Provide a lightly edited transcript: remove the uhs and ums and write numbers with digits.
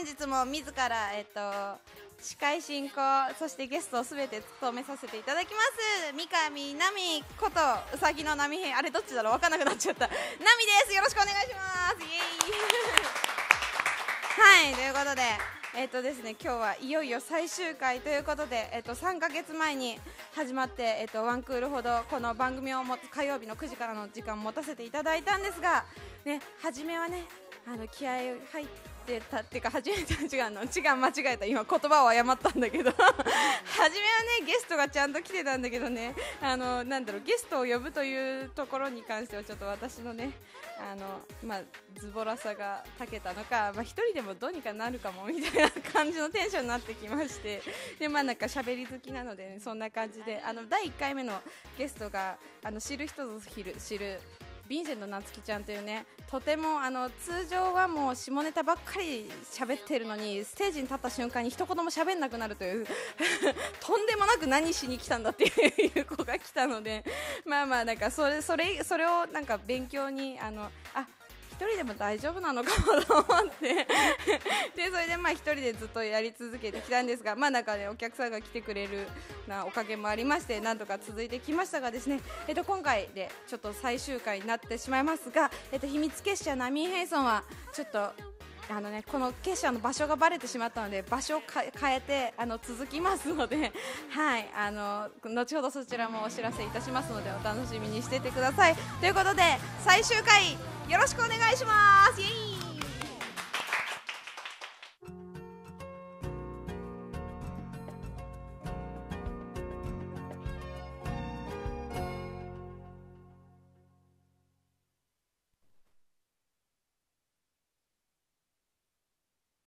本日も自ら、司会進行そしてゲストをすべて務めさせていただきます三上奈美ことうさぎの波平、あれどっちだろう分からなくなっちゃった、奈美です。よろしくお願いします。イエーイはい、ということでですね、今日はいよいよ最終回ということで、3ヶ月前に始まって、ワンクールほどこの番組を火曜日の9時からの時間を持たせていただいたんですが、ね、初めはね気合い入ってたっていうか、初めて違うの間違えた、今言葉を誤ったんだけど初めはねゲストがちゃんと来てたんだけどね、なんだろう、ゲストを呼ぶというところに関してはちょっと私のねズボラさがたけたのか、一人でもどうにかなるかもみたいな感じのテンションになってきまして、でなんか喋り好きなので、ね、そんな感じで第1回目のゲストが知る人ぞ知るヴィンセント夏希ちゃんというね、とても通常はもう下ネタばっかり喋ってるのに、ステージに立った瞬間に一言も喋んなくなるというとんでもなく何しに来たんだっていう子が来たので、なんかそれをなんか勉強に一人でも大丈夫なのかもと思ってでそれで一人でずっとやり続けてきたんですが、なんかねお客さんが来てくれるおかげもありまして、なんとか続いてきましたがですね、今回でちょっと最終回になってしまいますが、秘密結社ナミーヘイソンはちょっとこの結社の場所がバレてしまったので、場所を変えて続きますので、はい、後ほどそちらもお知らせいたしますのでお楽しみにしててください。ということで最終回よろしくお願いします。イエーイ。